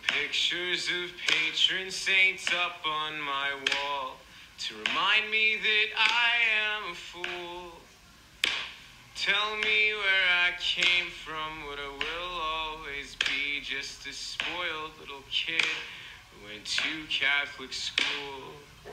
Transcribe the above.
Pictures of patron saints up on my wall to remind me that I am a fool. Tell me where I came from, what I will always be, just a spoiled little kid who went to Catholic school.